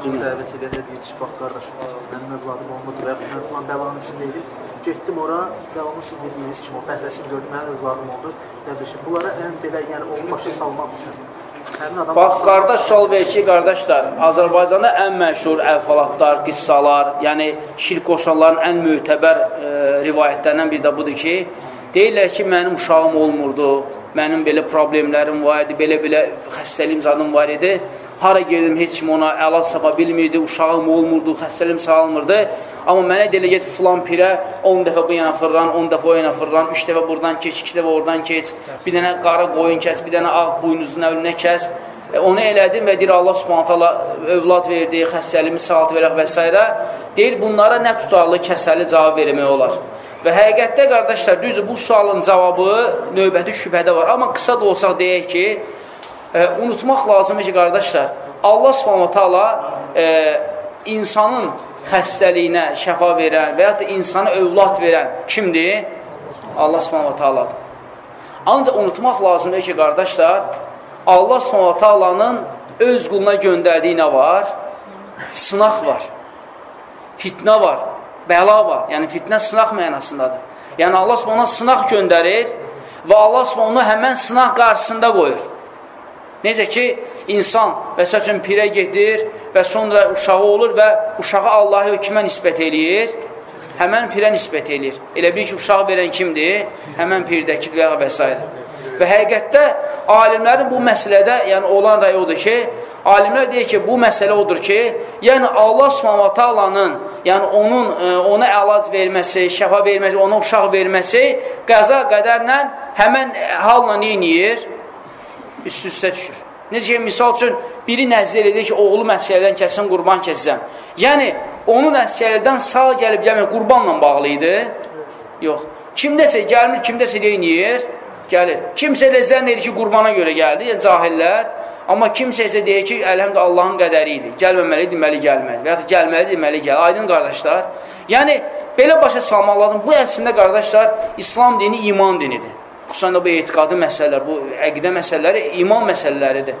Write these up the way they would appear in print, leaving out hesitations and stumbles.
cümə dəvət edəndə deyir ki, bax qardaş, mənim övladım olmadı və mən filan bəlanın içindeydi. Getdim ora, davamlısız dediyiniz kimi o fəhləsini gördüm, mənim övladım oldu. Bunlara ən belə, yəni onu başa salmaq üçün. Bax, qardaş sual verir ki, qardaşlar, Azərbaycanda ən məşhur əhvalatlar, qıssalar, yəni şirk qoşanların ən mötəbər rivayətlərindən biri də budur ki, deyirlər ki, mənim uşağım olmurdu, mənim belə problemlərim var idi, belə-belə xəstəliyim zadım var idi. Hara girdim, heç kim ona əlac sapa bilmirdi, uşağım olmurdu, xəstəliyim sağalmırdı. Amma mənə deyilə get filan pirə 10 dəfə bu yana fırlan, 10 dəfə o yana fırlan, 3 dəfə buradan keç, 2 dəfə oradan keç, bir dənə qara qoyun kəs, bir dənə ağ buynuzun əvlünə kəs. Onu elədim və deyir, Allah subhanətələ övlad verdi, xəstəliyimi sağalt verək və s. Deyir, bunlara nə tutarlı, kəsəli cavab vermək olar. Və həqiqətdə, qardaşlar, düzdür, bu sualın cavabı növbəti şübhədə var. Amma qısa da olsaq deyək ki, unutmaq lazımdır ki, qardaşlar, Allah subhanətələ insanın xəstəliyinə şəfa verən və yaxud da insana övlad verən kimdir? Allah subhanətələ. Ancaq unutmaq lazımdır ki, qardaşlar, Allah subhanətələnin öz quluna göndərdiyi nə var? Sınaq var, fitnə var, bəla var. Yəni, fitnə sınaq mənasındadır. Yəni, Allah subhanətələ sınaq göndərir və Allah subhanətələ həmən sınaq qarşısında qoyur. Necə ki, insan məsəl üçün pirə gedir və sonra uşağı olur və uşağı Allahı kimə nisbət eləyir? Həmən pirə nisbət eləyir. Elə bir ki, uşaq verən kimdir? Həmən pirdəkidir və s. Və həqiqətdə alimlərin bu məsələdə, yəni olan rəy odur ki, alimlər deyir ki, bu məsələ odur ki, yəni Allah subhanətəlanın, yəni ona əlac verməsi, şəfa verməsi, ona uşaq verməsi qəza qədərlə həmən halla neyiniyir? Üst-üstə düşür. Necə ki, misal üçün, biri nəzir edir ki, oğlu məsələdən kəsin, qurban kəsəcəm. Yəni, onun əsgərlərdən sağ gəlib gəlmir, qurbanla bağlı idi. Yox. Kimdəsə gəlmir, kimdəsə deyinir, gəlir. Kimsə də zənn edir ki, qurbana görə gəldi, yəni cahillər. Amma kimsə isə deyir ki, əlhəmdə Allahın qədəri idi. Gəlməməli, deməli gəlməli. Və ya da gəlməli, deməli gəl. Aydın qardaşlar. Yəni, belə başa salmaq lazım. Bu əslində, qardaşlar, İslam dini iman dinidir. Xüsusən də bu etiqadı məsələlər, bu əqidə məsələləri iman məsələləridir.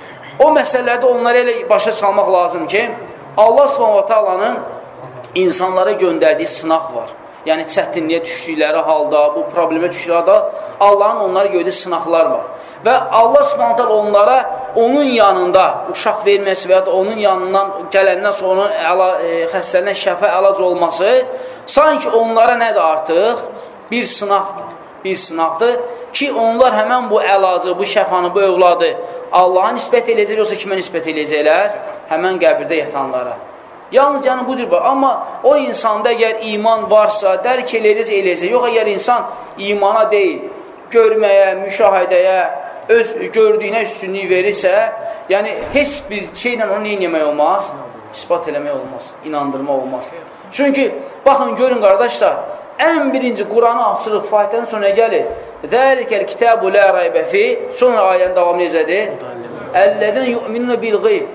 O məsələlərdə onları elə başa salmaq lazım ki, Allah subhanətəlanın insanlara göndərdiyi sınaq var. Yəni, çətinliyə düşdükləri halda, bu problemə düşdükləri halda Allahın onlara gördüyü sınaqlar var. Və Allah subhanətələ onlara onun yanında uşaq verməsi və ya da onun yanından gələndən sonra xəstəlindən şəfa əlac olması sanki onlara nədir artıq? Bir sınaqdır. Bir sınaqdır ki, onlar həmən bu əlacı, bu şəfanı, bu övladı Allaha nisbət eləyəcək, yoxsa kimə nisbət eləyəcəklər? Həmən qəbirdə yatanlara. Yalnız yəni budur var. Amma o insanda əgər iman varsa, dərk eləyəcək. Yox, əgər insan imana deyil, görməyə, müşahidəyə, öz gördüyünə üstünlük verirsə, yəni heç bir şeylə onu neyləmək olmaz? İspat eləmək olmaz, inandırmaq olmaz. Çünki, baxın, görün qardaşlar, ən birinci Quranı açırıq, Fatihənin sonra gəlir. Dəlikəl kitabu la raybə fi. Sonra ayənin davamı necədir? Əllədən yu'minuna bil qeyb.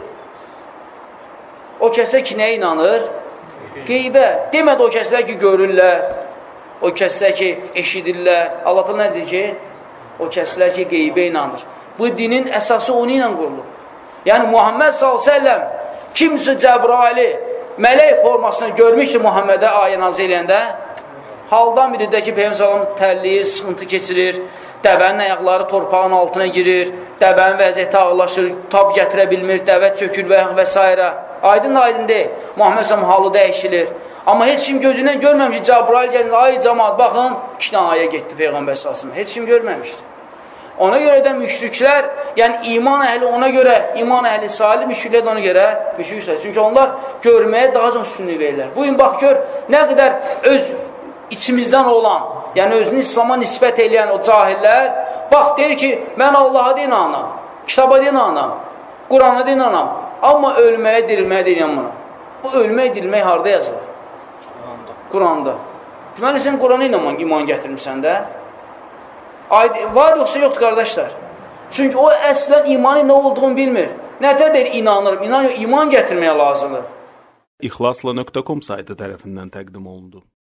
O kəslər ki, nəyə inanır? Qeybə. Demədi o kəslər ki, görürlər. O kəslər ki, eşidirlər. Allah nə deyir ki? O kəslər ki, qeybə inanır. Bu dinin əsası onu ilə qurulur. Yəni, Muhammed s.ə.v kimsə Cəbraili mələk formasını görmüşdür Muhammedə ayə nazil eləyəndə. Haldan biridir ki, Peyğəmbər sallam tərləyir, sıxıntı keçirir, dəvənin ayaqları torpağın altına girir, dəvənin vəziyyəti ağırlaşır, tab gətirə bilmir, dəvə çökür və s. Aydın deyil, Muhammed sallam halı dəyişilir. Amma heç kim gözündən görməmiş, Cəbrail gəlir, ay cəmaat, baxın, 2 dənə ayə getdi Peyğəmbər sallam, heç kim görməmişdir. Ona görə də müşriklər, yəni iman əhli ona görə, iman əhli salih, müşriklər də ona görə müşriklər. Çünki onlar görməyə daha çox üstünlük verirlər. Bugün bax gör, nə qədər öz içimizdən olan, yəni özünü İslama nisbət eləyən o cahillər, bax, deyir ki, mən Allaha da inanam, kitaba da inanam, Qurana da inanam, amma ölməyə, dirilməyə da inanmıram. Bu ölmək, dirilmək harada yazılır? Quranda. Deməli, sən Qurana iman gətirmirsən də. Var yoxsa yoxdur, qardaşlar? Çünki o əslən imanın nə olduğunu bilmir. Nətər deyir, inanırım, iman gətirməyə lazımdır. İxlasla.com saytı tərəfindən təqdim olundu.